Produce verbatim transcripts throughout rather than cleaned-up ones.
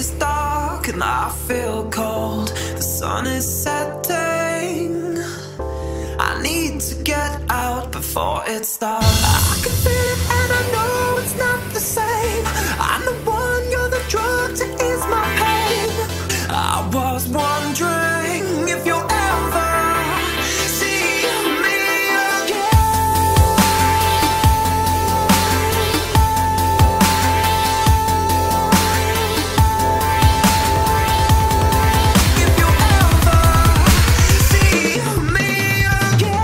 is dark and I feel cold. The sun is setting. I need to get out before it starts. I can feel it and I know it's not the same. I'm the one, you're the drug to ease my pain. I was wondering if you'll ever see me If you'll ever see me again.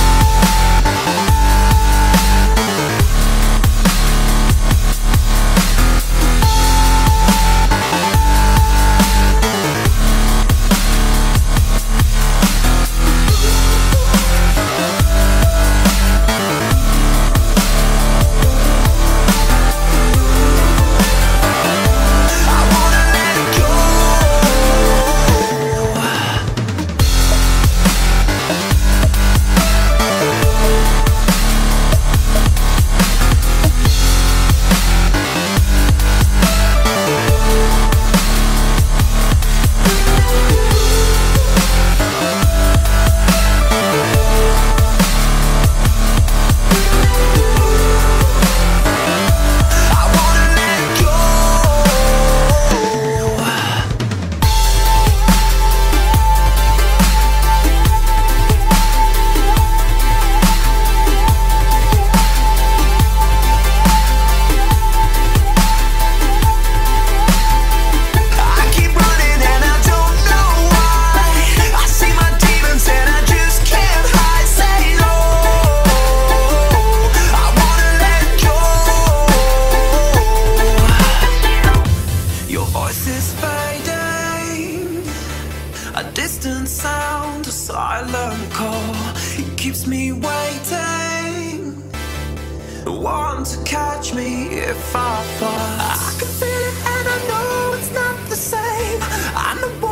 A distant sound, a silent call, it keeps me waiting. The one to catch me if I fall. I can feel it and I know it's not the same. I'm the